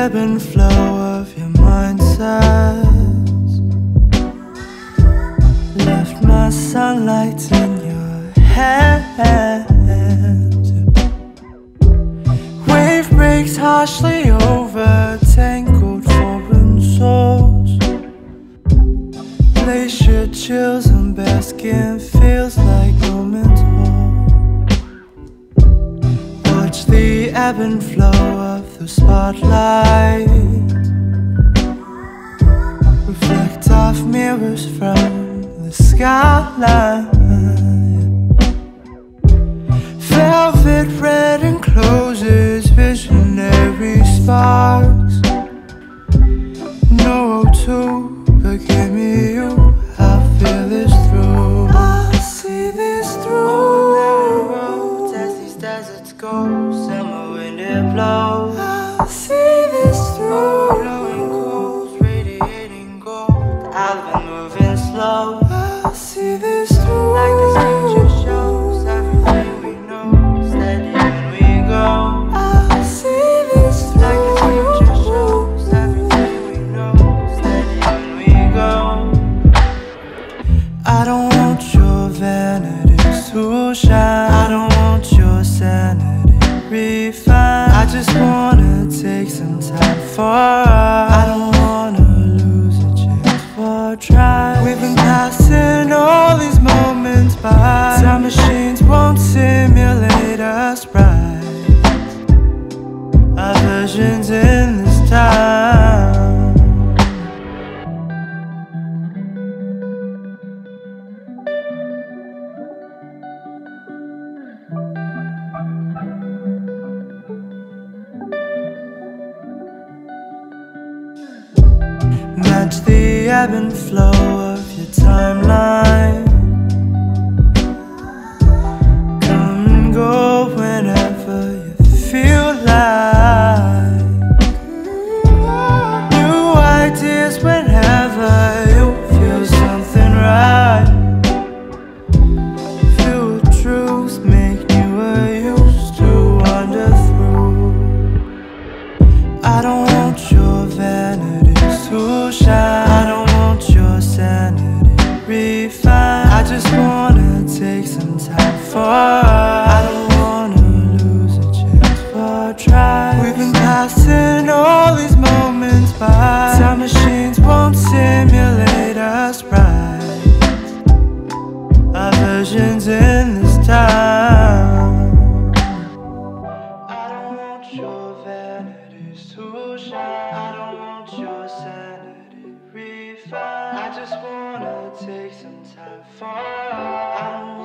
ebb and flow of your mindsets. Left my sunlight in your hands. Wave breaks harshly over tangled foreign souls. Glacier chills and bare skin feels like no mental. Watch the ebb and flow of the spotlight. Reflect off mirrors from the skyline. Velvet red encloses visionary sparks. No O2, but give me you. I'll feel this through. I'll see this through. On narrow roads as these deserts go, summer wind it blows. I'll see this through. Glowing coals radiating gold, I've been moving slow. I'll see this through. Like this picture shows, everything we know, steady when we go. I'll see this through. Like this picture shows, everything we know, steady when we go. I don't want your vanity to shine. I don't want your sanity refined. I just wanna take some time for us. I don't wanna lose a chance for a try. We've been passing all these moments by. Time machines won't simulate us right. Our versions in this time. Match the ebb and flow of your timeline. Come and go whenever you feel like. New ideas whenever you feel something right. Fewer truths make newer used to wander through. I don't want your vanity to shine. I don't want your sanity refined. I just wanna take some time for us. I don't wanna lose a chance for a try. We've been passing all these moments by. Time machines won't simulate us right. Our versions in this time. I don't want your vanities to shine. I don't want your sanity refined. I just wanna take some time for us. I don't